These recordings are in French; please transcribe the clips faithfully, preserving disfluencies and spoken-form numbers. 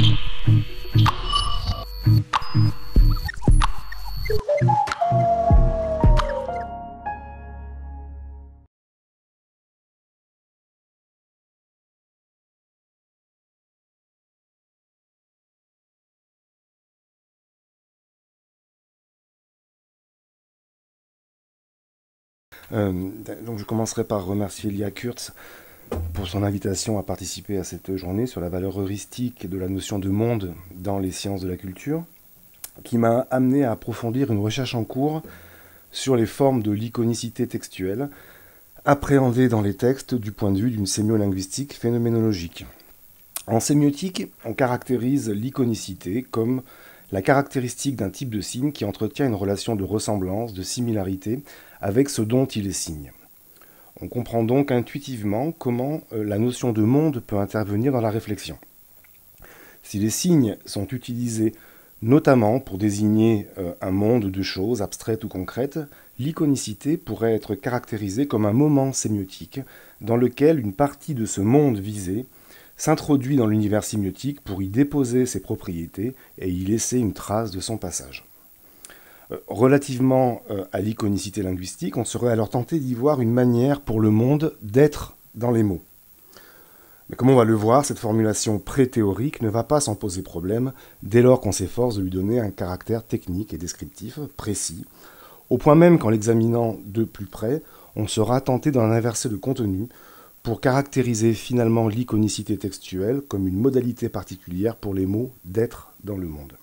Euh, donc je commencerai par remercier Lia Kurtz pour son invitation à participer à cette journée sur la valeur heuristique de la notion de monde dans les sciences de la culture, qui m'a amené à approfondir une recherche en cours sur les formes de l'iconicité textuelle, appréhendée dans les textes du point de vue d'une sémiolinguistique phénoménologique. En sémiotique, on caractérise l'iconicité comme la caractéristique d'un type de signe qui entretient une relation de ressemblance, de similarité avec ce dont il est signe. On comprend donc intuitivement comment la notion de monde peut intervenir dans la réflexion. Si les signes sont utilisés notamment pour désigner un monde de choses abstraites ou concrètes, l'iconicité pourrait être caractérisée comme un moment sémiotique dans lequel une partie de ce monde visé s'introduit dans l'univers sémiotique pour y déposer ses propriétés et y laisser une trace de son passage. Relativement à l'iconicité linguistique, on serait alors tenté d'y voir une manière pour le monde d'être dans les mots. Mais comme on va le voir, cette formulation pré-théorique ne va pas s'en poser problème dès lors qu'on s'efforce de lui donner un caractère technique et descriptif précis, au point même qu'en l'examinant de plus près, on sera tenté d'en inverser le contenu pour caractériser finalement l'iconicité textuelle comme une modalité particulière pour les mots d'être dans le monde.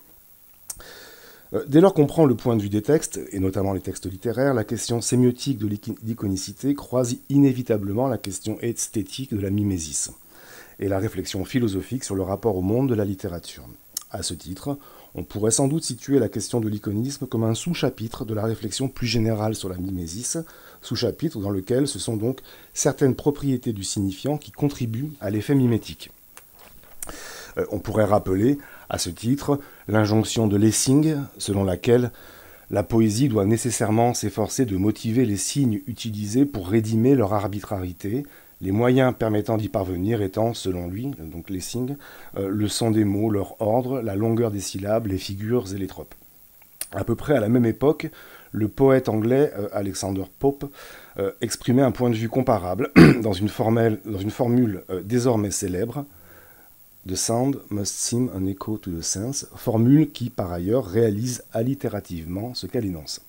Dès lors qu'on prend le point de vue des textes, et notamment les textes littéraires, la question sémiotique de l'iconicité croise inévitablement la question esthétique de la mimésis, et la réflexion philosophique sur le rapport au monde de la littérature. À ce titre, on pourrait sans doute situer la question de l'iconisme comme un sous-chapitre de la réflexion plus générale sur la mimésis, sous-chapitre dans lequel ce sont donc certaines propriétés du signifiant qui contribuent à l'effet mimétique. Euh, on pourrait rappeler, à ce titre, l'injonction de Lessing, selon laquelle la poésie doit nécessairement s'efforcer de motiver les signes utilisés pour rédimer leur arbitrarité, les moyens permettant d'y parvenir étant, selon lui, donc Lessing, euh, le son des mots, leur ordre, la longueur des syllabes, les figures et les tropes. À peu près à la même époque, le poète anglais euh, Alexander Pope euh, exprimait un point de vue comparable dans une, formelle, dans une formule euh, désormais célèbre, « The sound must seem an echo to the sense », formule qui, par ailleurs, réalise allitérativement ce qu'elle énonce.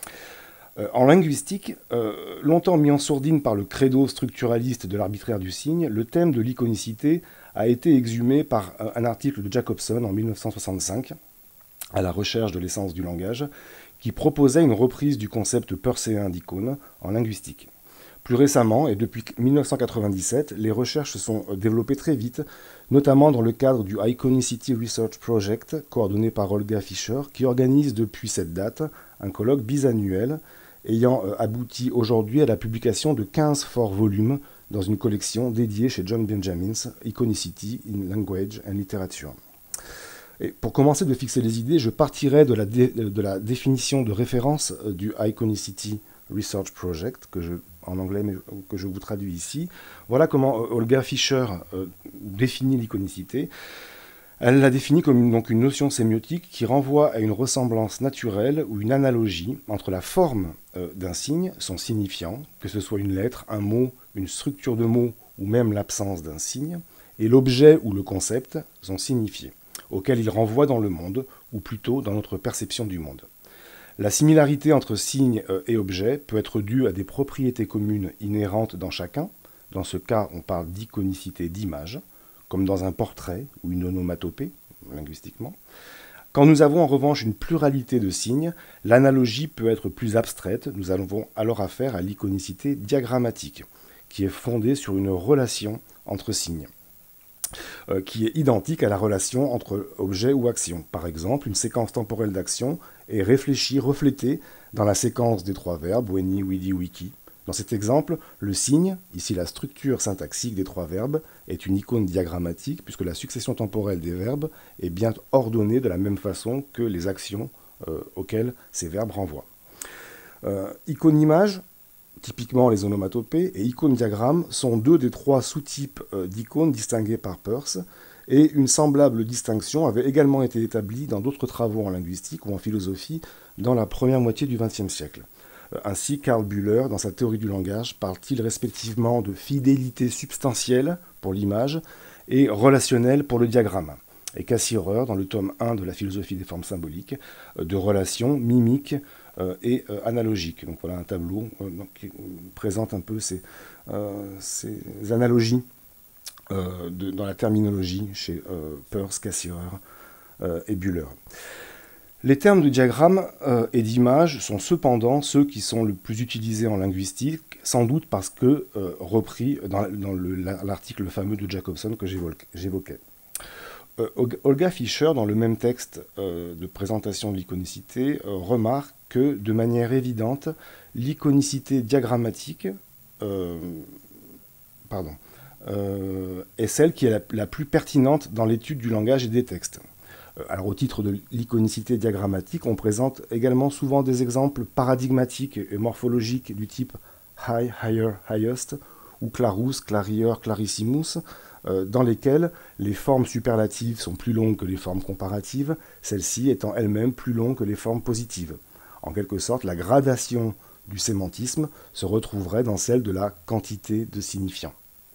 Euh, en linguistique, euh, longtemps mis en sourdine par le credo structuraliste de l'arbitraire du signe, le thème de l'iconicité a été exhumé par un article de Jacobson en mille neuf cent soixante-cinq, à la recherche de l'essence du langage, qui proposait une reprise du concept perséen d'icône en linguistique. Plus récemment, et depuis mille neuf cent quatre-vingt-dix-sept, les recherches se sont développées très vite, notamment dans le cadre du Iconicity Research Project, coordonné par Olga Fischer, qui organise depuis cette date un colloque bisannuel, ayant abouti aujourd'hui à la publication de quinze forts volumes dans une collection dédiée chez John Benjamins, Iconicity in Language and Literature. Et pour commencer de fixer les idées, je partirai de la, dé, de la définition de référence du Iconicity Research Project, que je, en anglais, mais que je vous traduis ici. Voilà comment Olga Fischer euh, définit l'iconicité. Elle la définit comme une, donc une notion sémiotique qui renvoie à une ressemblance naturelle ou une analogie entre la forme euh, d'un signe, son signifiant, que ce soit une lettre, un mot, une structure de mot ou même l'absence d'un signe, et l'objet ou le concept, son signifié, auquel il renvoie dans le monde, ou plutôt dans notre perception du monde. La similarité entre signe et objet peut être due à des propriétés communes inhérentes dans chacun. Dans ce cas, on parle d'iconicité d'image, comme dans un portrait ou une onomatopée, linguistiquement. Quand nous avons en revanche une pluralité de signes, l'analogie peut être plus abstraite. Nous avons alors affaire à l'iconicité diagrammatique, qui est fondée sur une relation entre signes, euh, qui est identique à la relation entre objet ou action. Par exemple, une séquence temporelle d'action est réfléchie, reflétée dans la séquence des trois verbes, weni, widi, wiki. Dans cet exemple, le signe, ici la structure syntaxique des trois verbes, est une icône diagrammatique puisque la succession temporelle des verbes est bien ordonnée de la même façon que les actions euh, auxquelles ces verbes renvoient. Euh, icône-image, typiquement les onomatopées, et icône-diagramme sont deux des trois sous-types euh, d'icônes distingués par Peirce, Et une semblable distinction avait également été établie dans d'autres travaux en linguistique ou en philosophie dans la première moitié du vingtième siècle. Ainsi, Karl Bühler, dans sa théorie du langage, parle-t-il respectivement de fidélité substantielle pour l'image et relationnelle pour le diagramme. Et Cassirer, dans le tome un de la philosophie des formes symboliques, de relations mimiques et analogiques. Donc voilà un tableau qui présente un peu ces, ces analogies de, dans la terminologie chez Peirce, Cassirer et Bühler. Les termes de diagramme euh, et d'image sont cependant ceux qui sont le plus utilisés en linguistique, sans doute parce que euh, repris dans, dans le, l'article fameux de Jacobson que j'évoquais. Euh, Olga Fischer, dans le même texte euh, de présentation de l'iconicité, euh, remarque que, de manière évidente, l'iconicité diagrammatique euh, pardon, euh, est celle qui est la, la plus pertinente dans l'étude du langage et des textes. Alors, au titre de l'iconicité diagrammatique, on présente également souvent des exemples paradigmatiques et morphologiques du type high, higher, highest, ou clarus, clarier, clarissimus, euh, dans lesquels les formes superlatives sont plus longues que les formes comparatives, celles-ci étant elles-mêmes plus longues que les formes positives. En quelque sorte, la gradation du sémantisme se retrouverait dans celle de la quantité de signifiants.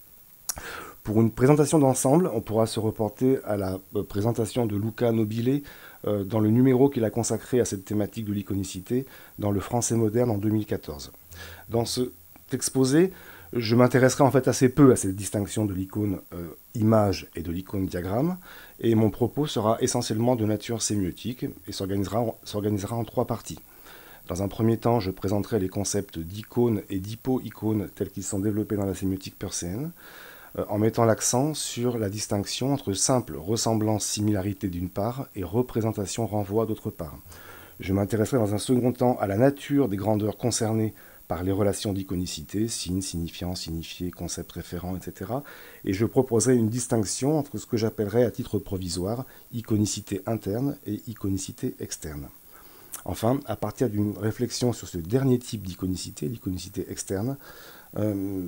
Pour une présentation d'ensemble, on pourra se reporter à la présentation de Luca Nobile euh, dans le numéro qu'il a consacré à cette thématique de l'iconicité dans le Français moderne en deux mille quatorze. Dans cet exposé, je m'intéresserai en fait assez peu à cette distinction de l'icône euh, image et de l'icône diagramme, et mon propos sera essentiellement de nature sémiotique et s'organisera, s'organisera en trois parties. Dans un premier temps, je présenterai les concepts d'icône et d'hypo-icône tels qu'ils sont développés dans la sémiotique peircéenne, en mettant l'accent sur la distinction entre simple ressemblance-similarité d'une part et représentation-renvoi d'autre part. Je m'intéresserai dans un second temps à la nature des grandeurs concernées par les relations d'iconicité, signe, signifiant, signifié, concept référent, et cetera. Et je proposerai une distinction entre ce que j'appellerai à titre provisoire iconicité interne et iconicité externe. Enfin, à partir d'une réflexion sur ce dernier type d'iconicité, l'iconicité externe, euh,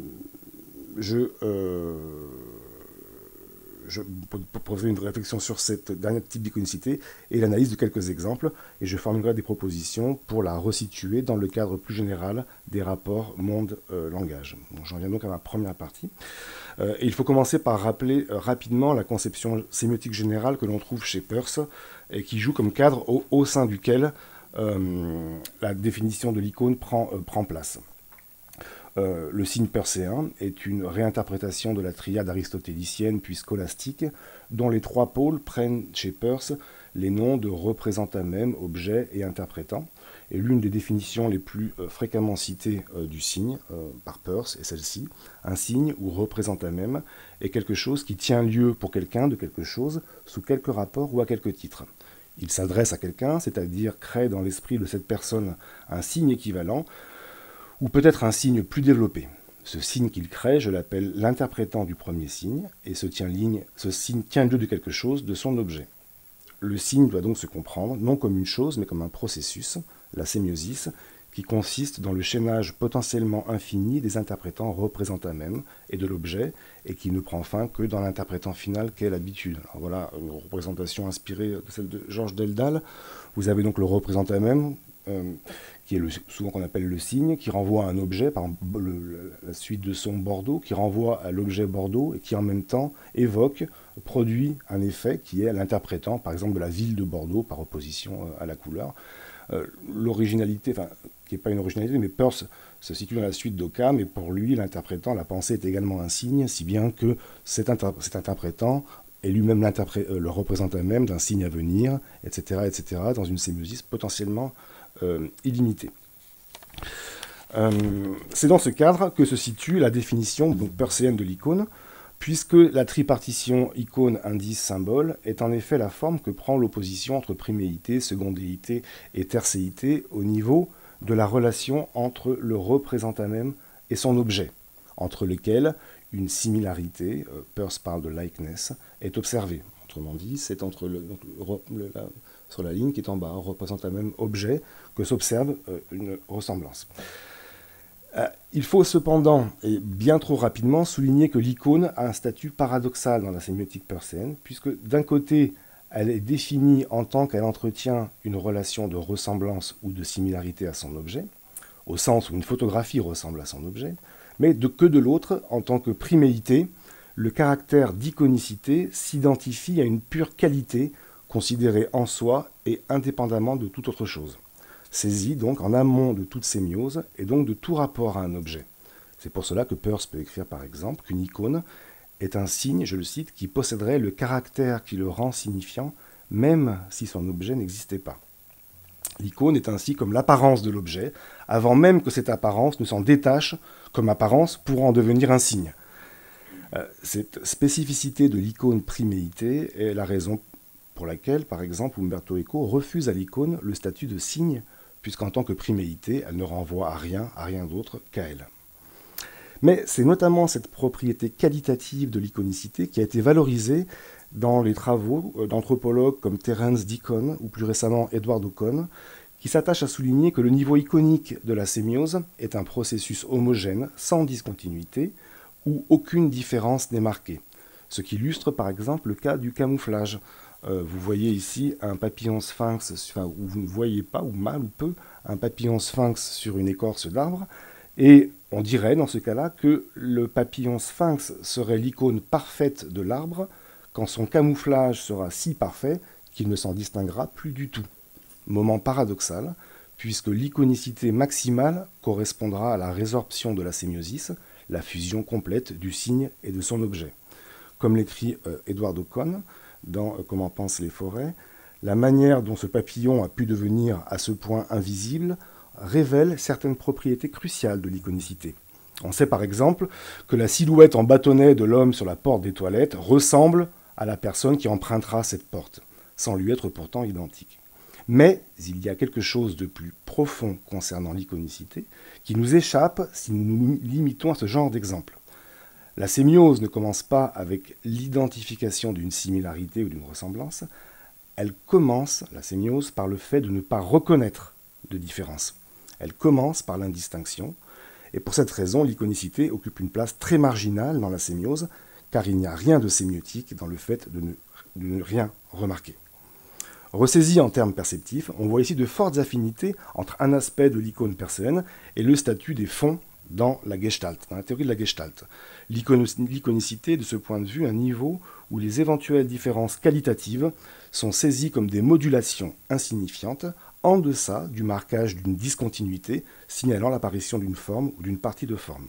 Je, euh, je proposerai une réflexion sur ce dernier type d'iconicité et l'analyse de quelques exemples, et je formulerai des propositions pour la resituer dans le cadre plus général des rapports monde-langage. Euh, bon, j'en viens donc à ma première partie. Euh, et il faut commencer par rappeler euh, rapidement la conception sémiotique générale que l'on trouve chez Peirce, et qui joue comme cadre au, au sein duquel euh, la définition de l'icône prend, euh, prend place. Euh, le signe peircéen est une réinterprétation de la triade aristotélicienne puis scolastique, dont les trois pôles prennent chez Peirce les noms de représentant même, objet et interprétant. Et l'une des définitions les plus euh, fréquemment citées euh, du signe euh, par Peirce est celle-ci. Un signe ou représentant même est quelque chose qui tient lieu pour quelqu'un de quelque chose sous quelque rapport ou à quelque titre. Il s'adresse à quelqu'un, c'est-à-dire crée dans l'esprit de cette personne un signe équivalent, ou peut-être un signe plus développé. Ce signe qu'il crée, je l'appelle l'interprétant du premier signe, et ce, tient ligne, ce signe tient lieu de quelque chose, de son objet. Le signe doit donc se comprendre, non comme une chose, mais comme un processus, la sémiosis, qui consiste dans le chaînage potentiellement infini des interprétants représentant même et de l'objet, et qui ne prend fin que dans l'interprétant final qu'est l'habitude. Alors voilà une représentation inspirée de celle de Georges Deldal. Vous avez donc le représentant même, euh, qui est le, souvent qu'on appelle le signe, qui renvoie à un objet, par exemple le, la suite de son Bordeaux, qui renvoie à l'objet Bordeaux et qui en même temps évoque, produit un effet qui est l'interprétant, par exemple de la ville de Bordeaux par opposition à la couleur. Euh, l'originalité, enfin, qui n'est pas une originalité, mais Peirce se situe dans la suite d'Occam, et pour lui, l'interprétant, la pensée est également un signe, si bien que cet, inter cet interprétant est lui-même euh, le représentant même d'un signe à venir, et cetera, et cetera, dans une sémiosis potentiellement euh, illimitée. Euh, C'est dans ce cadre que se situe la définition donc, peircéenne de l'icône, puisque la tripartition icône, indice, symbole est en effet la forme que prend l'opposition entre priméité, secondéité et tercéité au niveau de la relation entre le représentant même et son objet, entre lesquels une similarité, euh, Peirce parle de likeness, est observée. Autrement dit, c'est entre le, donc, le, la, sur la ligne qui est en bas, représentant même objet, que s'observe euh, une ressemblance. Euh, il faut cependant, et bien trop rapidement, souligner que l'icône a un statut paradoxal dans la sémiotique peirceenne, puisque d'un côté, elle est définie en tant qu'elle entretient une relation de ressemblance ou de similarité à son objet, au sens où une photographie ressemble à son objet, mais de, que de l'autre, en tant que priméité, le caractère d'iconicité s'identifie à une pure qualité considérée en soi et indépendamment de toute autre chose, saisie donc en amont de toute sémiose et donc de tout rapport à un objet. C'est pour cela que Peirce peut écrire par exemple qu'une icône est un signe, je le cite, qui posséderait le caractère qui le rend signifiant, même si son objet n'existait pas. L'icône est ainsi comme l'apparence de l'objet, avant même que cette apparence ne s'en détache comme apparence pour en devenir un signe. Euh, cette spécificité de l'icône priméité est la raison pour laquelle, par exemple, Umberto Eco refuse à l'icône le statut de signe, puisqu'en tant que priméité, elle ne renvoie à rien, à rien d'autre qu'à elle. Mais c'est notamment cette propriété qualitative de l'iconicité qui a été valorisée dans les travaux d'anthropologues comme Terence Deacon ou plus récemment Edward Ocon, qui s'attachent à souligner que le niveau iconique de la sémiose est un processus homogène, sans discontinuité, où aucune différence n'est marquée. Ce qui illustre par exemple le cas du camouflage. Euh, vous voyez ici un papillon sphinx, enfin, où vous ne voyez pas, ou mal ou peu, un papillon sphinx sur une écorce d'arbre, et on dirait dans ce cas-là que le papillon sphinx serait l'icône parfaite de l'arbre, quand son camouflage sera si parfait qu'il ne s'en distinguera plus du tout. Moment paradoxal, puisque l'iconicité maximale correspondra à la résorption de la sémiosis, la fusion complète du signe et de son objet. Comme l'écrit euh, Edward Ocon dans euh, Comment pensent les forêts, la manière dont ce papillon a pu devenir à ce point invisible révèle certaines propriétés cruciales de l'iconicité. On sait par exemple que la silhouette en bâtonnet de l'homme sur la porte des toilettes ressemble à la personne qui empruntera cette porte, sans lui être pourtant identique. Mais il y a quelque chose de plus profond concernant l'iconicité qui nous échappe si nous nous limitons à ce genre d'exemple. La sémiose ne commence pas avec l'identification d'une similarité ou d'une ressemblance, elle commence, la sémiose, par le fait de ne pas reconnaître de différence. Elle commence par l'indistinction, et pour cette raison, l'iconicité occupe une place très marginale dans la sémiose, car il n'y a rien de sémiotique dans le fait de ne, de ne rien remarquer. Ressaisi en termes perceptifs, on voit ici de fortes affinités entre un aspect de l'icône percéenne et le statut des fonds dans la Gestalt, dans la théorie de la Gestalt. L'iconicité, de ce point de vue, un niveau où les éventuelles différences qualitatives sont saisies comme des modulations insignifiantes, en deçà du marquage d'une discontinuité signalant l'apparition d'une forme ou d'une partie de forme.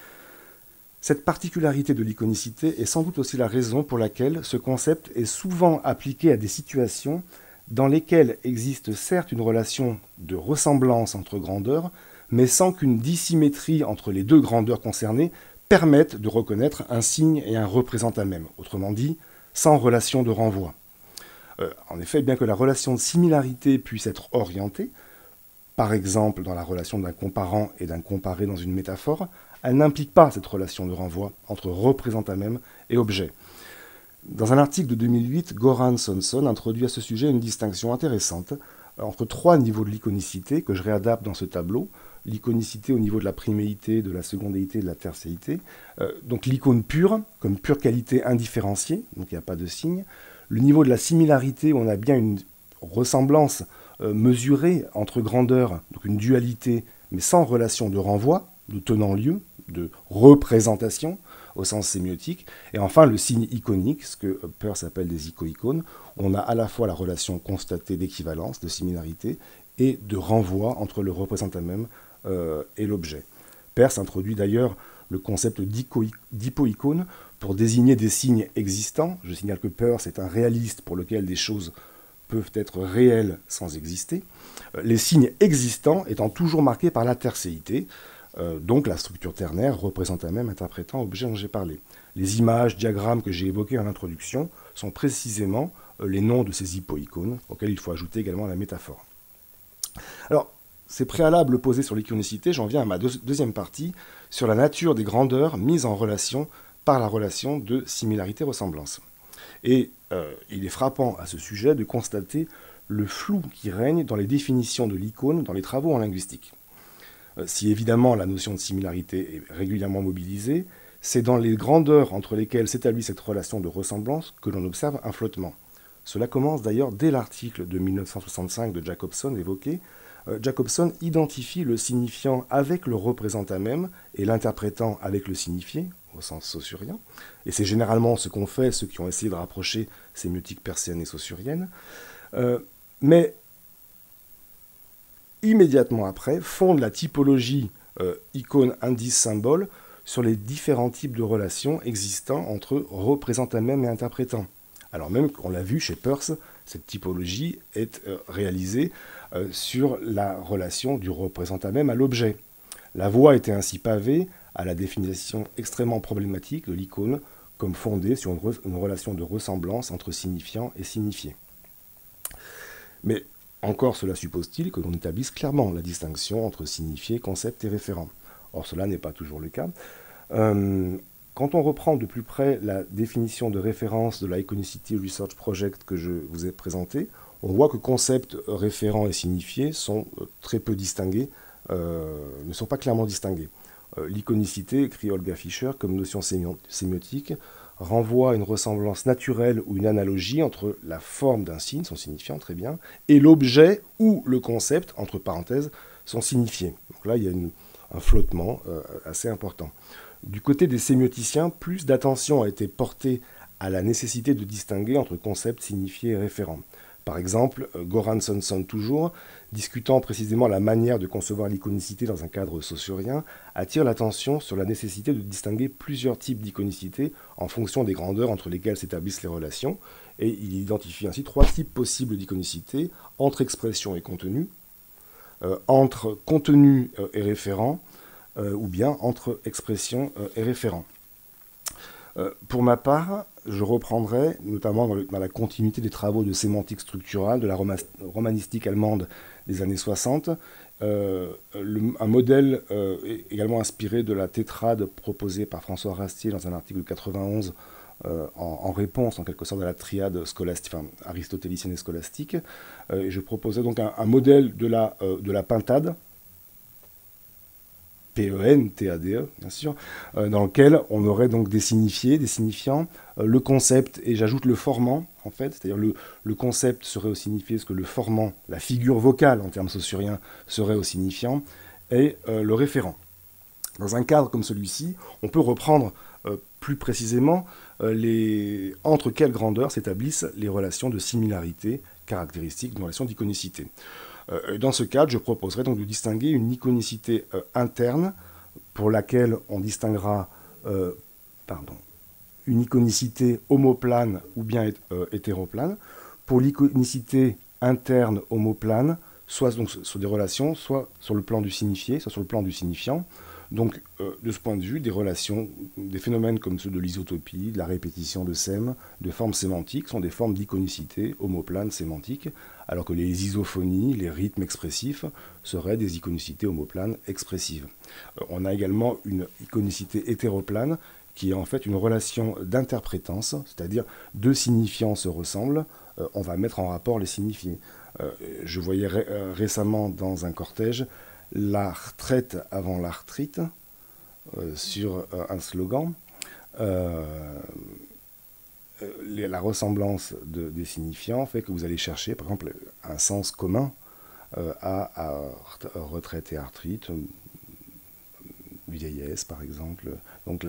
Cette particularité de l'iconicité est sans doute aussi la raison pour laquelle ce concept est souvent appliqué à des situations dans lesquelles existe certes une relation de ressemblance entre grandeurs, mais sans qu'une dissymétrie entre les deux grandeurs concernées permette de reconnaître un signe et un représentant même, autrement dit, sans relation de renvoi. Euh, en effet, bien que la relation de similarité puisse être orientée, par exemple dans la relation d'un comparant et d'un comparé dans une métaphore, elle n'implique pas cette relation de renvoi entre représentant même et objet. Dans un article de deux mille huit, Goran Sonson introduit à ce sujet une distinction intéressante entre trois niveaux de l'iconicité que je réadapte dans ce tableau. L'iconicité au niveau de la priméité, de la secondéité et de la tercéité. Euh, donc l'icône pure, comme pure qualité indifférenciée, donc il n'y a pas de signe. Le niveau de la similarité, où on a bien une ressemblance euh, mesurée entre grandeurs, donc une dualité, mais sans relation de renvoi, de tenant-lieu, de représentation, au sens sémiotique. Et enfin, le signe iconique, ce que Peirce appelle des ico-icônes, où on a à la fois la relation constatée d'équivalence, de similarité, et de renvoi entre le représentant même euh, et l'objet. Peirce introduit d'ailleurs le concept d'hypoïcône pour désigner des signes existants. Je signale que Peirce est un réaliste pour lequel des choses peuvent être réelles sans exister. Les signes existants étant toujours marqués par la tercéité, euh, donc la structure ternaire représentant même interprétant objet dont j'ai parlé. Les images, diagrammes que j'ai évoqués en introduction sont précisément euh, les noms de ces hypoïcônes, auxquels il faut ajouter également la métaphore. Alors, ces préalables posés sur l'iconicité, j'en viens à ma deux, deuxième partie, sur la nature des grandeurs mises en relation par la relation de similarité-ressemblance. Et euh, il est frappant à ce sujet de constater le flou qui règne dans les définitions de l'icône dans les travaux en linguistique. Euh, si évidemment la notion de similarité est régulièrement mobilisée, c'est dans les grandeurs entre lesquelles s'établit cette relation de ressemblance que l'on observe un flottement. Cela commence d'ailleurs dès l'article de mille neuf cent soixante-cinq de Jacobson évoqué. Euh, Jacobson identifie le signifiant avec le représentant même et l'interprétant avec le signifié, au sens saussurien. Et c'est généralement ce qu'ont fait ceux qui ont essayé de rapprocher sémiotique perséenne et saussurienne. Euh, mais immédiatement après, fonde la typologie euh, icône, indice, symbole sur les différents types de relations existant entre représentant même et interprétant. Alors même qu'on l'a vu chez Peirce, cette typologie est euh, réalisée euh, sur la relation du représentant même à l'objet. La voie était ainsi pavée à la définition extrêmement problématique de l'icône comme fondée sur une, re une relation de ressemblance entre signifiant et signifié. Mais encore cela suppose-t-il que l'on établisse clairement la distinction entre signifié, concept et référent. Or cela n'est pas toujours le cas. Euh, Quand on reprend de plus près la définition de référence de la Iconicity Research Project que je vous ai présentée, on voit que concept, référent et signifié sont très peu distingués, euh, ne sont pas clairement distingués. Euh, L'iconicité, écrit Olga Fischer, comme notion sémiotique, renvoie à une ressemblance naturelle ou une analogie entre la forme d'un signe, son signifiant, très bien, et l'objet ou le concept, entre parenthèses, son signifié. Donc là, il y a une, un flottement euh, assez important. Du côté des sémioticiens, plus d'attention a été portée à la nécessité de distinguer entre concept, signifié et référent. Par exemple, Goranson toujours, discutant précisément la manière de concevoir l'iconicité dans un cadre saussurien, attire l'attention sur la nécessité de distinguer plusieurs types d'iconicité en fonction des grandeurs entre lesquelles s'établissent les relations, et il identifie ainsi trois types possibles d'iconicité, entre expression et contenu, euh, entre contenu euh, et référent, Euh, ou bien entre expression euh, et référent. Euh, pour ma part, je reprendrai, notamment dans, le, dans la continuité des travaux de sémantique structurale de la roma romanistique allemande des années soixante, euh, le, un modèle euh, également inspiré de la tétrade proposée par François Rastier dans un article de quatre-vingt-onze euh, en, en réponse en quelque sorte à la triade scolastique, enfin, aristotélicienne et scolastique. Euh, et je proposais donc un, un modèle de la, euh, de la pintade, P E N, T A D E, bien sûr, euh, dans lequel on aurait donc des signifiés, des signifiants, euh, le concept, et j'ajoute le formant, en fait, c'est-à-dire le, le concept serait au signifié ce que le formant, la figure vocale en termes saussuriens, serait au signifiant, et euh, le référent. Dans un cadre comme celui-ci, on peut reprendre euh, plus précisément euh, les... entre quelles grandeurs s'établissent les relations de similarité caractéristiques d'une relation d'iconicité. Dans ce cadre, je proposerai donc de distinguer une iconicité euh, interne pour laquelle on distinguera euh, pardon, une iconicité homoplane ou bien euh, hétéroplane. Pour l'iconicité interne homoplane, soit donc, sur des relations, soit sur le plan du signifié, soit sur le plan du signifiant. Donc, euh, de ce point de vue, des relations, des phénomènes comme ceux de l'isotopie, de la répétition de sème, de formes sémantiques, sont des formes d'iconicité homoplane sémantique, alors que les isophonies, les rythmes expressifs, seraient des iconicités homoplanes expressives. Euh, on a également une iconicité hétéroplane, qui est en fait une relation d'interprétance, c'est-à-dire deux signifiants se ressemblent, euh, on va mettre en rapport les signifiés. Euh, je voyais ré euh, récemment dans un cortège la retraite avant l'arthrite, euh, sur euh, un slogan. Euh, les, la ressemblance de, des signifiants fait que vous allez chercher, par exemple, un sens commun euh, à, à retraite et arthrite, vieillesse, par exemple. Donc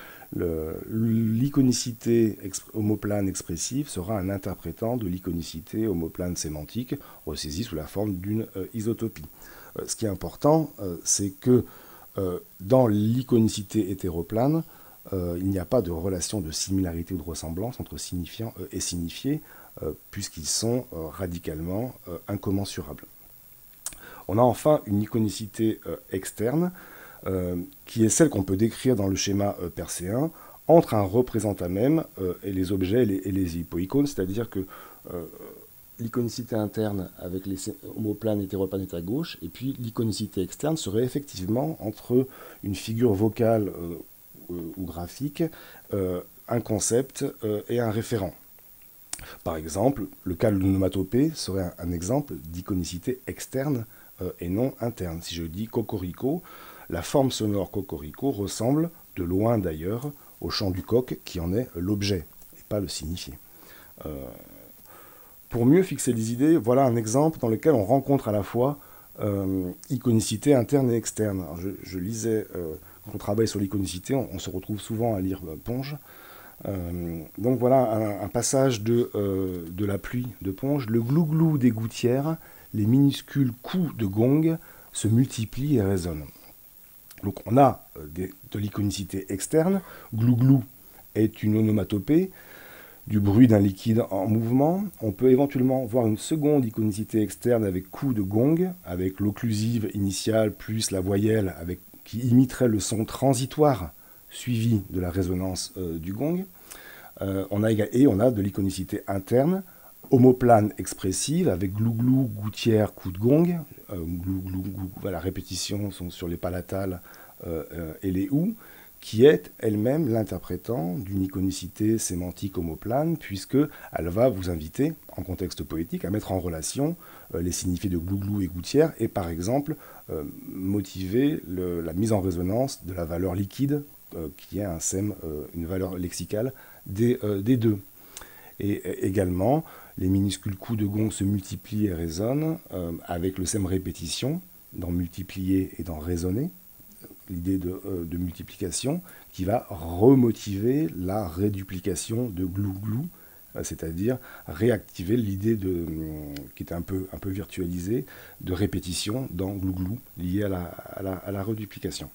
l'iconicité exp homoplane expressive sera un interprétant de l'iconicité homoplane sémantique, ressaisie sous la forme d'une euh, isotopie. Euh, ce qui est important, euh, c'est que euh, dans l'iconicité hétéroplane, euh, il n'y a pas de relation de similarité ou de ressemblance entre signifiant euh, et signifié, euh, puisqu'ils sont euh, radicalement euh, incommensurables. On a enfin une iconicité euh, externe, Euh, qui est celle qu'on peut décrire dans le schéma euh, perséen, entre un représentant même euh, et les objets et les, et les hypoïcones, c'est-à-dire que euh, l'iconicité interne avec les homoplanes hétéroplanes est à gauche, et puis l'iconicité externe serait effectivement entre une figure vocale euh, euh, ou graphique, euh, un concept euh, et un référent. Par exemple, le cas de l'onomatopée serait un, un exemple d'iconicité externe euh, et non interne. Si je dis cocorico, la forme sonore cocorico ressemble, de loin d'ailleurs, au chant du coq qui en est l'objet, et pas le signifié. Euh, pour mieux fixer les idées, voilà un exemple dans lequel on rencontre à la fois euh, iconicité interne et externe. Alors je, je lisais, euh, quand on travaille sur l'iconicité, on, on se retrouve souvent à lire euh, Ponge. Euh, donc voilà un, un passage de, euh, de la pluie de Ponge. Le glouglou des gouttières, les minuscules coups de gong se multiplient et résonnent. Donc on a euh, des, de l'iconicité externe. Glouglou est une onomatopée du bruit d'un liquide en mouvement. On peut éventuellement voir une seconde iconicité externe avec coup de gong, avec l'occlusive initiale plus la voyelle avec, qui imiterait le son transitoire suivi de la résonance euh, du gong. Euh, on a, et on a de l'iconicité interne, homoplane expressive, avec glouglou, gouttière, coup de gong. Euh, glouglou, glou, la répétition sont sur les palatales euh, euh, et les ou, qui est elle-même l'interprétant d'une iconicité sémantique homoplane, puisqu'elle va vous inviter, en contexte poétique, à mettre en relation euh, les signifiés de glouglou et gouttière, et par exemple euh, motiver le, la mise en résonance de la valeur liquide, euh, qui est un sème, euh, une valeur lexicale des, euh, des deux. Et, et également, les minuscules coups de gong se multiplient et résonnent, euh, avec le sème répétition, dans multiplier et dans résonner, l'idée de, euh, de multiplication, qui va remotiver la réduplication de glou-glou, euh, c'est-à-dire réactiver l'idée de, euh, qui est un peu, un peu virtualisée, de répétition dans glou-glou, liée à la, à la, à la reduplication.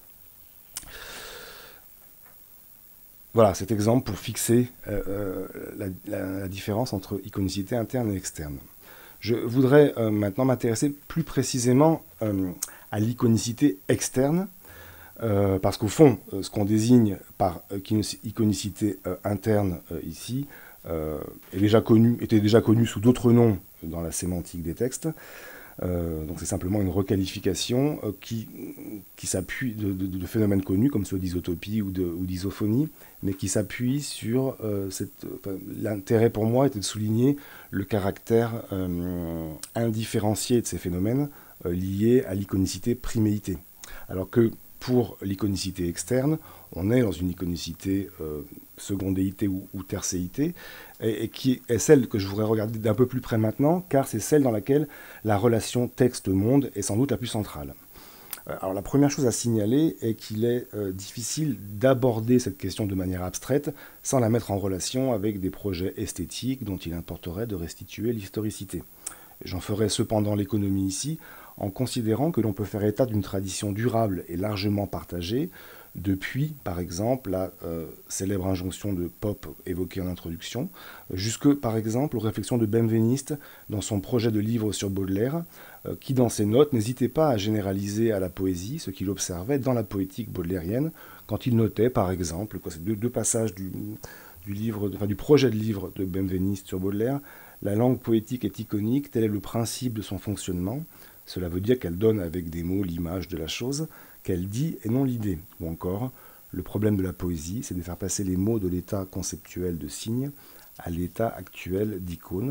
Voilà cet exemple pour fixer euh, la, la, la différence entre iconicité interne et externe. Je voudrais euh, maintenant m'intéresser plus précisément euh, à l'iconicité externe, Euh, parce qu'au fond, euh, ce qu'on désigne par euh, iconicité euh, interne euh, ici euh, est déjà connu, était déjà connu sous d'autres noms dans la sémantique des textes. Euh, donc c'est simplement une requalification euh, qui, qui s'appuie de, de, de phénomènes connus comme ceux d'isotopie ou, de, ou d'isophonie, mais qui s'appuie sur euh, cette... Enfin, l'intérêt pour moi était de souligner le caractère euh, indifférencié de ces phénomènes euh, liés à l'iconicité priméité. Alors que pour l'iconicité externe, on est dans une iconicité euh, secondéité ou, ou tercéité, et, et qui est celle que je voudrais regarder d'un peu plus près maintenant, car c'est celle dans laquelle la relation texte-monde est sans doute la plus centrale. Alors la première chose à signaler est qu'il est euh, difficile d'aborder cette question de manière abstraite sans la mettre en relation avec des projets esthétiques dont il importerait de restituer l'historicité. J'en ferai cependant l'économie ici, en considérant que l'on peut faire état d'une tradition durable et largement partagée, depuis, par exemple, la euh, célèbre injonction de Pope évoquée en introduction, jusque, par exemple, aux réflexions de Benveniste dans son projet de livre sur Baudelaire, euh, qui, dans ses notes, n'hésitait pas à généraliser à la poésie ce qu'il observait dans la poétique baudelairienne, quand il notait, par exemple, quoi, ces deux, deux passages du, du, livre, enfin, du projet de livre de Benveniste sur Baudelaire, la langue poétique est iconique, tel est le principe de son fonctionnement. Cela veut dire qu'elle donne avec des mots l'image de la chose, qu'elle dit et non l'idée. Ou encore, le problème de la poésie, c'est de faire passer les mots de l'état conceptuel de signe à l'état actuel d'icône.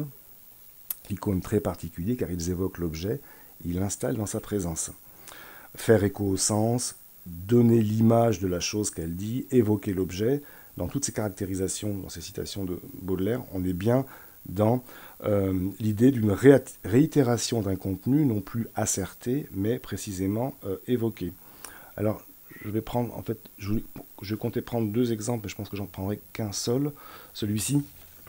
L'icône très particulier car ils évoquent l'objet, ils l'installent dans sa présence. Faire écho au sens, donner l'image de la chose qu'elle dit, évoquer l'objet, dans toutes ces caractérisations, dans ces citations de Baudelaire, on est bien dans euh, l'idée d'une ré réitération d'un contenu non plus asserté, mais précisément euh, évoqué. Alors, je vais prendre, en fait, je, je comptais prendre deux exemples, mais je pense que j'en prendrai qu'un seul. Celui-ci,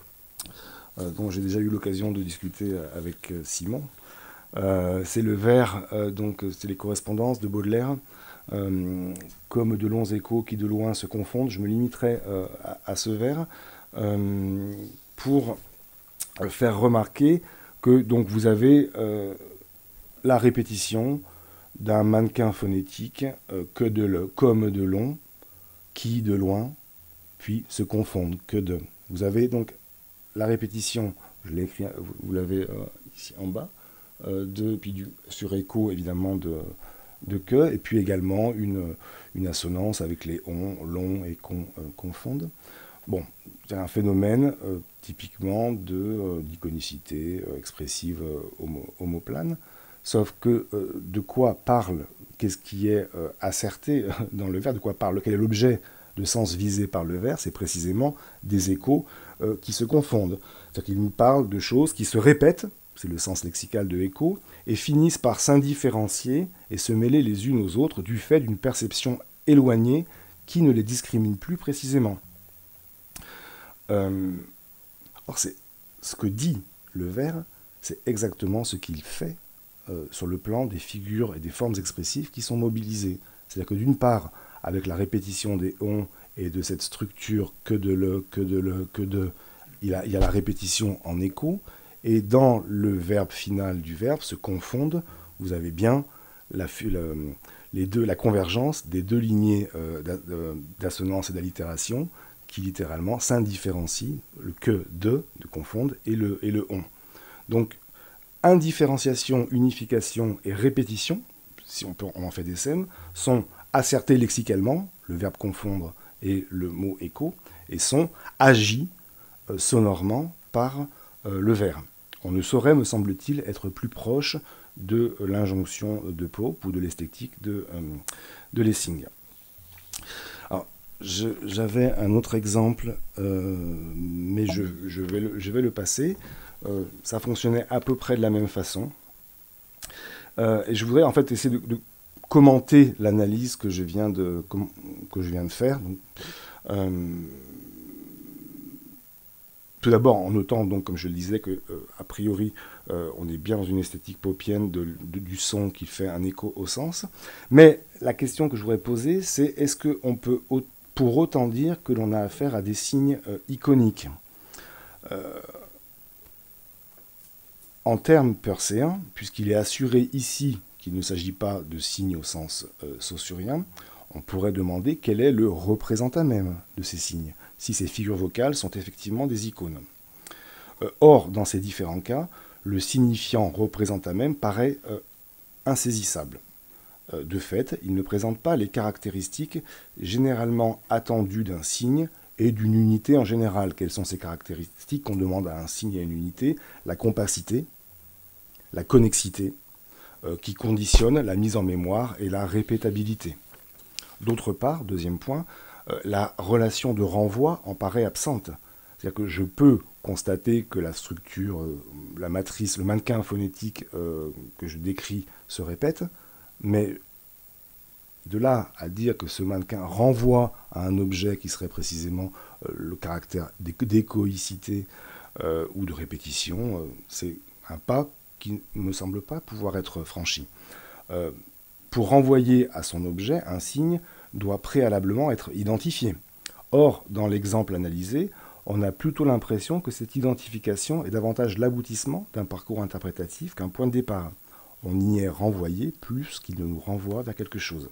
euh, dont j'ai déjà eu l'occasion de discuter avec euh, Simon. Euh, c'est le vers, euh, donc c'est les correspondances de Baudelaire, euh, comme de longs échos qui de loin se confondent. Je me limiterai euh, à, à ce vers euh, pour faire remarquer que donc vous avez euh, la répétition d'un mannequin phonétique euh, que de le, comme de long, qui de loin, puis se confondent, que de. Vous avez donc la répétition, je l'ai écrit, vous, vous l'avez euh, ici en bas, euh, de, puis du, sur écho évidemment de, de que, et puis également une, une assonance avec les on, long et con, euh, confondent. Bon, c'est un phénomène euh, typiquement de, euh, d'iconicité euh, expressive euh, homo, homoplane. Sauf que euh, de quoi parle, qu'est-ce qui est euh, asserté dans le vers, de quoi parle, quel est l'objet de sens visé par le vers, c'est précisément des échos euh, qui se confondent. C'est-à-dire qu'il nous parle de choses qui se répètent, c'est le sens lexical de écho, et finissent par s'indifférencier et se mêler les unes aux autres du fait d'une perception éloignée qui ne les discrimine plus précisément. Euh, or, c'est ce que dit le vers, c'est exactement ce qu'il fait euh, sur le plan des figures et des formes expressives qui sont mobilisées. C'est-à-dire que d'une part, avec la répétition des on et de cette structure que de le, que de le, que de, il y a, il y a la répétition en écho, et dans le verbe final du verbe se confondent, vous avez bien la, la, les deux, la convergence des deux lignées euh, d'assonance et d'allitération qui littéralement s'indifférencient, le que de, de confondre, et le, et le on. Donc, indifférenciation, unification et répétition, si on, peut, on en fait des scènes, sont assertés lexicalement, le verbe confondre et le mot écho, et sont agis euh, sonorement par euh, le vers. On ne saurait, me semble-t-il, être plus proche de euh, l'injonction de Pope ou de l'esthétique de, euh, de Lessing. Alors, je, j'avais un autre exemple, euh, mais je, je, vais le, je vais le passer. Euh, ça fonctionnait à peu près de la même façon. Euh, et je voudrais en fait essayer de, de commenter l'analyse que je viens de, que je viens de faire. Donc, euh, tout d'abord en notant, donc, comme je le disais, que euh, a priori, euh, on est bien dans une esthétique popienne de, de, du son qui fait un écho au sens. Mais la question que je voudrais poser, c'est est-ce qu'on peut pour autant dire que l'on a affaire à des signes euh, iconiques euh, en termes peircéens, puisqu'il est assuré ici qu'il ne s'agit pas de signes au sens euh, saussurien, on pourrait demander quel est le représentat même de ces signes, si ces figures vocales sont effectivement des icônes. Euh, or, dans ces différents cas, le signifiant représentat même paraît euh, insaisissable. Euh, de fait, il ne présente pas les caractéristiques généralement attendues d'un signe et d'une unité en général. Quelles sont ces caractéristiques qu'on demande à un signe et à une unité? La compacité, la connexité, euh, qui conditionne la mise en mémoire et la répétabilité. D'autre part, deuxième point, euh, la relation de renvoi en paraît absente. C'est-à-dire que je peux constater que la structure, euh, la matrice, le mannequin phonétique euh, que je décris se répète, mais de là à dire que ce mannequin renvoie à un objet qui serait précisément euh, le caractère d'échoïcité euh, ou de répétition, euh, c'est un pas qui ne me semble pas pouvoir être franchi. Euh, pour renvoyer à son objet, un signe doit préalablement être identifié. Or, dans l'exemple analysé, on a plutôt l'impression que cette identification est davantage l'aboutissement d'un parcours interprétatif qu'un point de départ. On y est renvoyé plus qu'il ne nous renvoie vers quelque chose.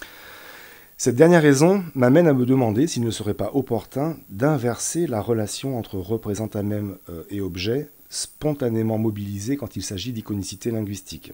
Cette dernière raison m'amène à me demander s'il ne serait pas opportun d'inverser la relation entre représentat même et objet spontanément mobilisé quand il s'agit d'iconicité linguistique.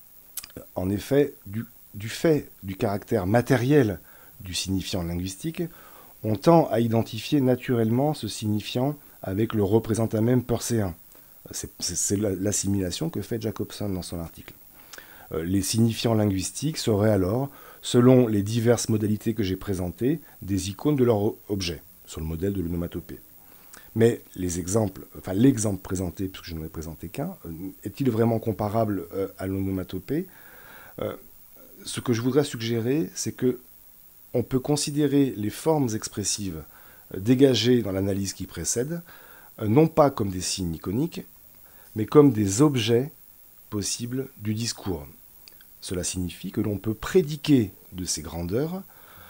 En effet, du, du fait du caractère matériel du signifiant linguistique, on tend à identifier naturellement ce signifiant avec le représentat même peircéen. C'est, c'est, c'est l'assimilation que fait Jacobson dans son article. Les signifiants linguistiques seraient alors, selon les diverses modalités que j'ai présentées, des icônes de leur objet, sur le modèle de l'onomatopée. Mais les exemples, enfin l'exemple présenté, puisque je n'en ai présenté qu'un, est-il vraiment comparable à l'onomatopée ? euh, Ce que je voudrais suggérer, c'est que on peut considérer les formes expressives dégagées dans l'analyse qui précède, non pas comme des signes iconiques, mais comme des objets possibles du discours. Cela signifie que l'on peut prédiquer de ces grandeurs,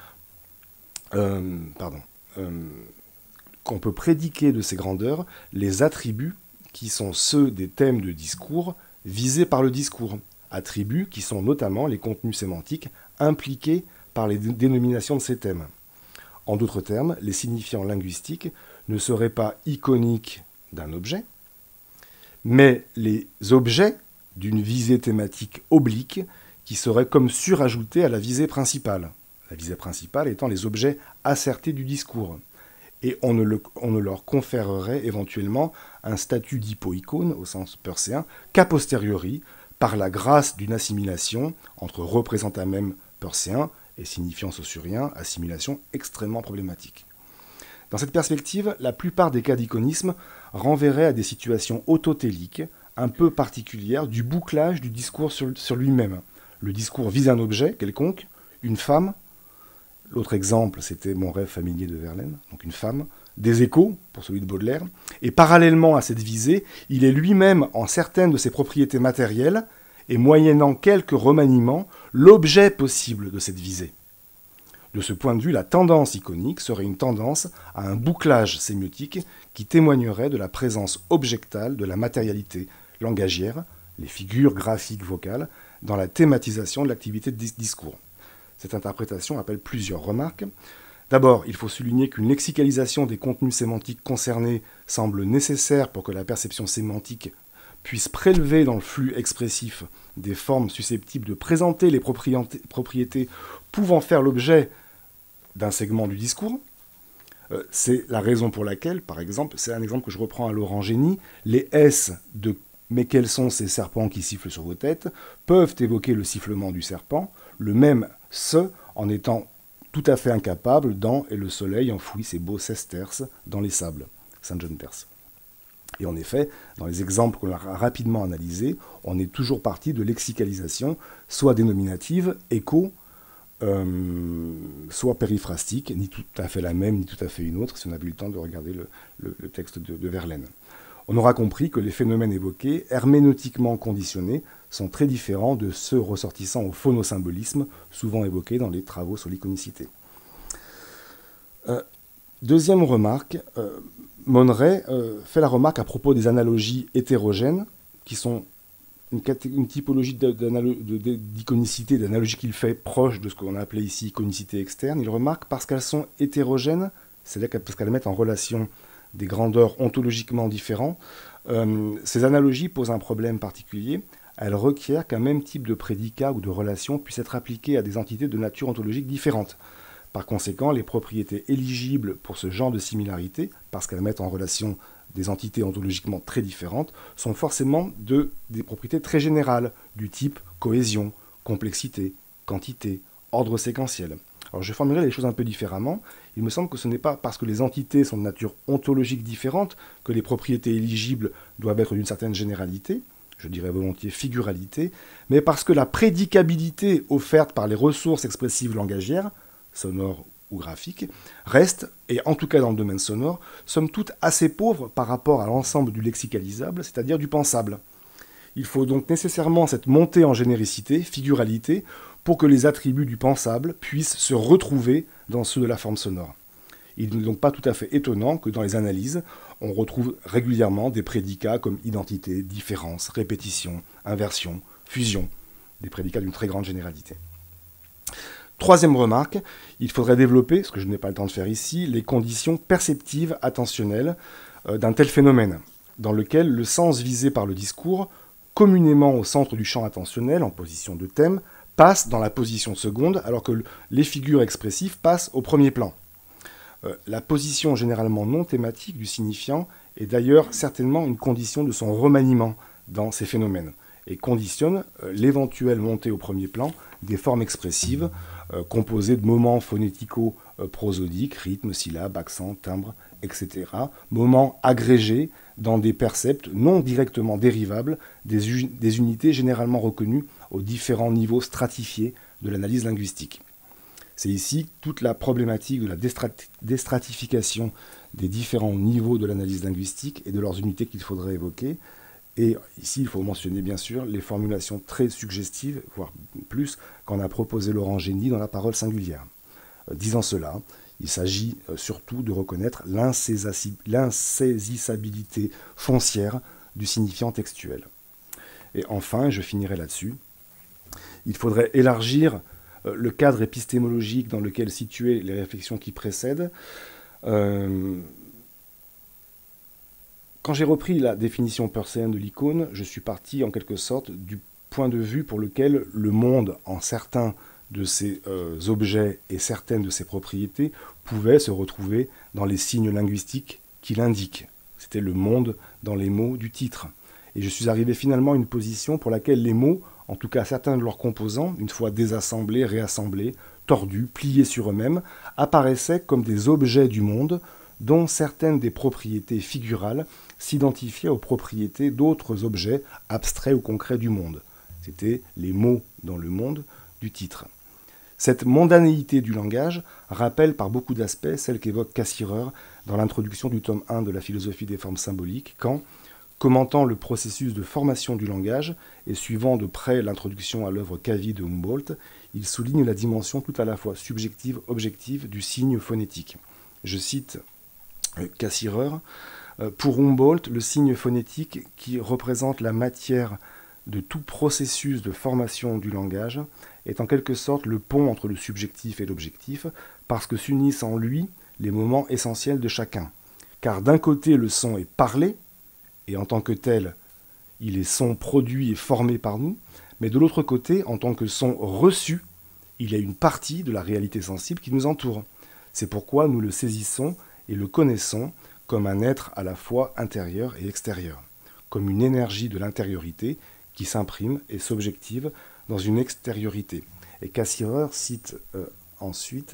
euh, pardon, euh, qu'on peut prédiquer de ces grandeurs les attributs qui sont ceux des thèmes de discours visés par le discours, attributs qui sont notamment les contenus sémantiques impliqués par les dénominations de ces thèmes. En d'autres termes, les signifiants linguistiques ne seraient pas iconiques d'un objet, mais les objets d'une visée thématique oblique qui seraient comme surajoutés à la visée principale. La visée principale étant les objets assertés du discours. Et on ne, le, on ne leur conférerait éventuellement un statut d'hypoïcône, au sens peircéen, qu'a posteriori, par la grâce d'une assimilation entre représenta même perséen et signifiant saussurien, assimilation extrêmement problématique. Dans cette perspective, la plupart des cas d'iconisme renverraient à des situations autotéliques, un peu particulières, du bouclage du discours sur, sur lui-même. Le discours vise un objet quelconque, une femme. L'autre exemple, c'était Mon rêve familier de Verlaine, donc une femme. Des échos, pour celui de Baudelaire. Et parallèlement à cette visée, il est lui-même, en certaines de ses propriétés matérielles, et moyennant quelques remaniements, l'objet possible de cette visée. De ce point de vue, la tendance iconique serait une tendance à un bouclage sémiotique qui témoignerait de la présence objectale de la matérialité langagière, les figures graphiques vocales, dans la thématisation de l'activité de discours. Cette interprétation appelle plusieurs remarques. D'abord, il faut souligner qu'une lexicalisation des contenus sémantiques concernés semble nécessaire pour que la perception sémantique puisse prélever dans le flux expressif des formes susceptibles de présenter les propriétés pouvant faire l'objet d'un segment du discours. Euh, c'est la raison pour laquelle, par exemple, c'est un exemple que je reprends à Laurent Génie, les S de « mais quels sont ces serpents qui sifflent sur vos têtes » peuvent évoquer le sifflement du serpent, le même « ce » en étant tout à fait incapable dans « et le soleil enfouit ses beaux sesterces dans les sables » Saint John Terce. Et en effet, dans les exemples qu'on a rapidement analysés, on est toujours parti de lexicalisation, soit dénominative, écho, euh, soit périphrastique, ni tout à fait la même, ni tout à fait une autre, si on avait eu le temps de regarder le, le, le texte de, de Verlaine. On aura compris que les phénomènes évoqués, herméneutiquement conditionnés, sont très différents de ceux ressortissant au phonosymbolisme, souvent évoqués dans les travaux sur l'iconicité. Euh, deuxième remarque, euh, Monneret euh, fait la remarque à propos des analogies hétérogènes, qui sont une, une typologie d'iconicité, d'analogie qu'il fait proche de ce qu'on a appelé ici iconicité externe. Il remarque parce qu'elles sont hétérogènes, c'est-à-dire parce qu'elles mettent en relation des grandeurs ontologiquement différentes, euh, ces analogies posent un problème particulier. Elles requièrent qu'un même type de prédicat ou de relation puisse être appliqué à des entités de nature ontologique différente. Par conséquent, les propriétés éligibles pour ce genre de similarité, parce qu'elles mettent en relation des entités ontologiquement très différentes, sont forcément de, des propriétés très générales, du type cohésion, complexité, quantité, ordre séquentiel. Alors je formulerai les choses un peu différemment. Il me semble que ce n'est pas parce que les entités sont de nature ontologique différente que les propriétés éligibles doivent être d'une certaine généralité, je dirais volontiers figuralité, mais parce que la prédicabilité offerte par les ressources expressives langagières, sonores ou graphiques, reste, et en tout cas dans le domaine sonore, somme toute assez pauvre par rapport à l'ensemble du lexicalisable, c'est-à-dire du pensable. Il faut donc nécessairement cette montée en généricité, figuralité, pour que les attributs du pensable puissent se retrouver dans ceux de la forme sonore. Il n'est donc pas tout à fait étonnant que dans les analyses, on retrouve régulièrement des prédicats comme identité, différence, répétition, inversion, fusion, des prédicats d'une très grande généralité. Troisième remarque, il faudrait développer, ce que je n'ai pas le temps de faire ici, les conditions perceptives attentionnelles euh, d'un tel phénomène, dans lequel le sens visé par le discours, communément au centre du champ attentionnel, en position de thème, passe dans la position seconde, alors que les figures expressives passent au premier plan. Euh, la position généralement non thématique du signifiant est d'ailleurs certainement une condition de son remaniement dans ces phénomènes, et conditionne euh, l'éventuelle montée au premier plan des formes expressives euh, composées de moments phonético-prosodiques, rythme, syllabes, accents, timbres, et cetera, moments agrégés dans des percepts non directement dérivables des, des unités généralement reconnues aux différents niveaux stratifiés de l'analyse linguistique. C'est ici toute la problématique de la déstratification des différents niveaux de l'analyse linguistique et de leurs unités qu'il faudrait évoquer. Et ici, il faut mentionner bien sûr les formulations très suggestives, voire plus, qu'en a proposé Laurent Génie dans la parole singulière. Euh, disant cela, il s'agit euh, surtout de reconnaître l'insaisissabilité foncière du signifiant textuel. Et enfin, je finirai là-dessus, il faudrait élargir euh, le cadre épistémologique dans lequel situer les réflexions qui précèdent. Euh, Quand j'ai repris la définition perséenne de l'icône, je suis parti en quelque sorte du point de vue pour lequel le monde, en certains de ses euh, objets et certaines de ses propriétés, pouvait se retrouver dans les signes linguistiques qui l'indiquent. C'était le monde dans les mots du titre. et je suis arrivé finalement à une position pour laquelle les mots, en tout cas certains de leurs composants, une fois désassemblés, réassemblés, tordus, pliés sur eux-mêmes, apparaissaient comme des objets du monde dont certaines des propriétés figurales s'identifiaient aux propriétés d'autres objets abstraits ou concrets du monde. C'était les mots dans le monde du titre. Cette mondanéité du langage rappelle par beaucoup d'aspects celle qu'évoque Cassirer dans l'introduction du tome un de la philosophie des formes symboliques, quand, commentant le processus de formation du langage et suivant de près l'introduction à l'œuvre Cavie de Humboldt, il souligne la dimension tout à la fois subjective-objective du signe phonétique. Je cite Cassirer, « Pour Humboldt, le signe phonétique, qui représente la matière de tout processus de formation du langage, est en quelque sorte le pont entre le subjectif et l'objectif, parce que s'unissent en lui les moments essentiels de chacun. Car d'un côté, le son est parlé, et en tant que tel, il est son produit et formé par nous, mais de l'autre côté, en tant que son reçu, il y a une partie de la réalité sensible qui nous entoure. C'est pourquoi nous le saisissons et le connaissons comme un être à la fois intérieur et extérieur, comme une énergie de l'intériorité qui s'imprime et s'objective dans une extériorité. » Et Cassirer cite euh, ensuite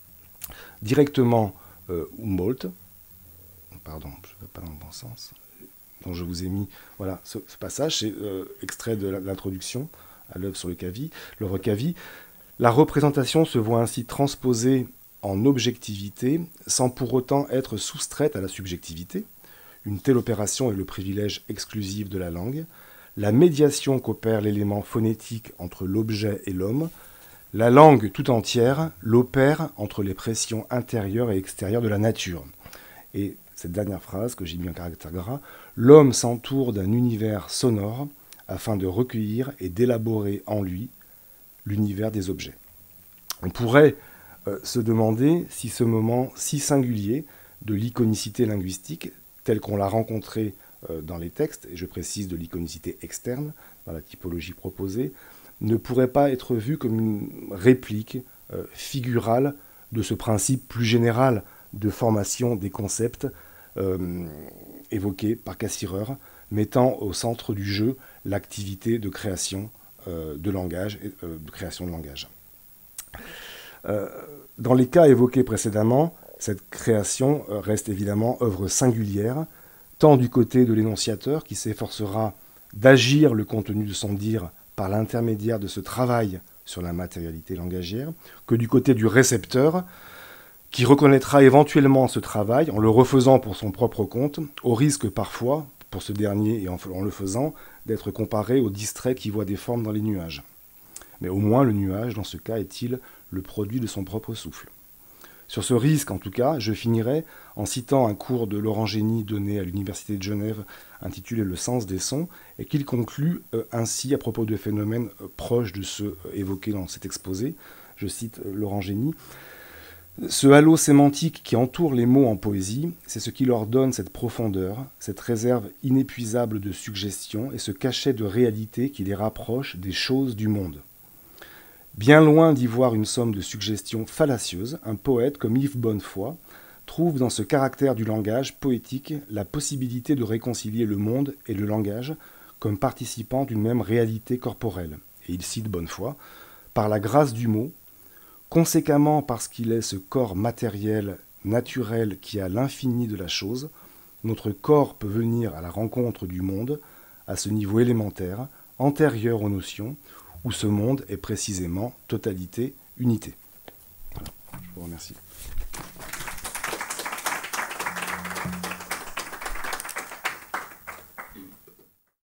directement euh, Humboldt, pardon, je ne vais pas dans le bon sens, dont je vous ai mis voilà, ce, ce passage, c'est euh, extrait de l'introduction à l'œuvre sur le Cavie, l'œuvre Cavie. La représentation se voit ainsi transposée en objectivité, sans pour autant être soustraite à la subjectivité. Une telle opération est le privilège exclusif de la langue. La médiation qu'opère l'élément phonétique entre l'objet et l'homme, la langue tout entière l'opère entre les pressions intérieures et extérieures de la nature. Et cette dernière phrase, que j'ai mis en caractère gras, l'homme s'entoure d'un univers sonore afin de recueillir et d'élaborer en lui l'univers des objets. On pourrait euh, se demander si ce moment si singulier de l'iconicité linguistique, tel qu'on l'a rencontré euh, dans les textes, et je précise de l'iconicité externe, dans la typologie proposée, ne pourrait pas être vu comme une réplique euh, figurale de ce principe plus général de formation des concepts euh, évoqués par Cassirer, mettant au centre du jeu l'activité de création euh, de langage, euh, de création de langage. Euh, dans les cas évoqués précédemment, cette création reste évidemment œuvre singulière, tant du côté de l'énonciateur qui s'efforcera d'agir le contenu de son dire par l'intermédiaire de ce travail sur la matérialité langagière, que du côté du récepteur, qui reconnaîtra éventuellement ce travail en le refaisant pour son propre compte, au risque parfois, pour ce dernier et en le faisant, d'être comparé au distrait qui voit des formes dans les nuages. Mais au moins le nuage, dans ce cas, est-il le produit de son propre souffle. Sur ce risque, en tout cas, je finirai en citant un cours de Laurent Génie donné à l'Université de Genève intitulé « Le sens des sons » et qu'il conclut euh, ainsi à propos de phénomènes euh, proches de ceux euh, évoqués dans cet exposé. Je cite euh, Laurent Génie. « Ce halo sémantique qui entoure les mots en poésie, c'est ce qui leur donne cette profondeur, cette réserve inépuisable de suggestions et ce cachet de réalité qui les rapproche des choses du monde. Bien loin d'y voir une somme de suggestions fallacieuses, un poète comme Yves Bonnefoy trouve dans ce caractère du langage poétique la possibilité de réconcilier le monde et le langage comme participant d'une même réalité corporelle. » Et il cite Bonnefoy, « Par la grâce du mot, conséquemment parce qu'il est ce corps matériel, naturel qui a l'infini de la chose, notre corps peut venir à la rencontre du monde, à ce niveau élémentaire, antérieur aux notions, où ce monde est précisément totalité, unité. » Voilà, je vous remercie.